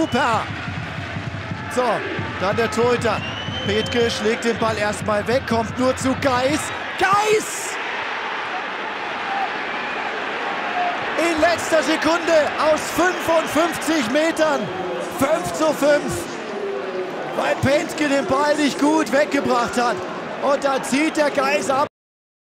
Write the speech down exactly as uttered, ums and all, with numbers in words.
super. So, dann der Torhüter. Bethke schlägt den Ball erstmal weg, kommt nur zu Geis. Geis! In letzter Sekunde aus fünfundfünfzig Metern. fünf zu fünf. Weil Pentke den Ball nicht gut weggebracht hat. Und da zieht der Geis ab.